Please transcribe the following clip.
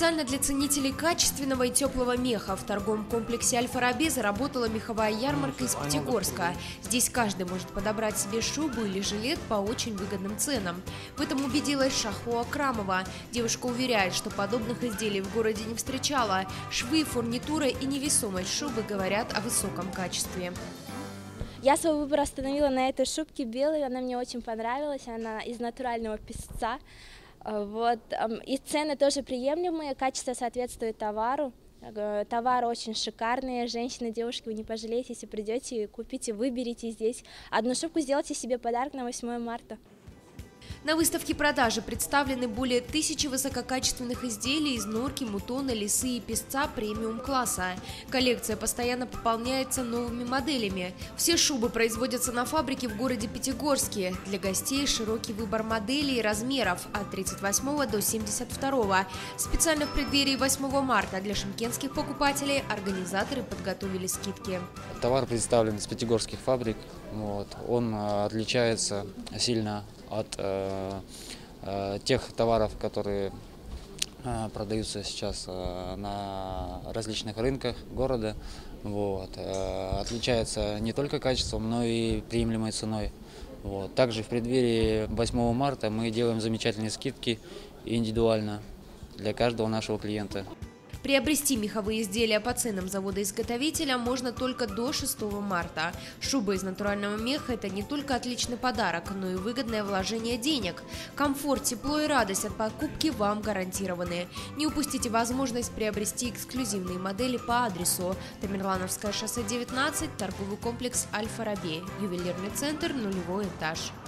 Специально для ценителей качественного и теплого меха в торговом комплексе «Аль-Фараби» заработала меховая ярмарка из Пятигорска. Здесь каждый может подобрать себе шубу или жилет по очень выгодным ценам. В этом убедилась Шахо Акрамова. Девушка уверяет, что подобных изделий в городе не встречала. Швы, фурнитура и невесомость шубы говорят о высоком качестве. Я свой выбор остановила на этой шубке белой, она мне очень понравилась, она из натурального песца. Вот. И цены тоже приемлемые, качество соответствует товару. Товары очень шикарные, женщины, девушки, вы не пожалеете, если придете, купите, выберите здесь одну шубку, сделайте себе подарок на 8 марта. На выставке продажи представлены более 1000 высококачественных изделий из норки, мутона, лисы и песца премиум-класса. Коллекция постоянно пополняется новыми моделями. Все шубы производятся на фабрике в городе Пятигорске. Для гостей широкий выбор моделей и размеров от 38 до 72. Специально в преддверии 8 марта для шымкентских покупателей организаторы подготовили скидки. Товар представлен из пятигорских фабрик. Он отличается сильно от тех товаров, которые продаются сейчас на различных рынках города. Отличается не только качеством, но и приемлемой ценой. Также в преддверии 8 марта мы делаем замечательные скидки индивидуально для каждого нашего клиента. Приобрести меховые изделия по ценам завода-изготовителя можно только до 6 марта. Шуба из натурального меха – это не только отличный подарок, но и выгодное вложение денег. Комфорт, тепло и радость от покупки вам гарантированы. Не упустите возможность приобрести эксклюзивные модели по адресу: Тамерлановское шоссе 19, торговый комплекс «Аль-Фараби», ювелирный центр, 0-й этаж.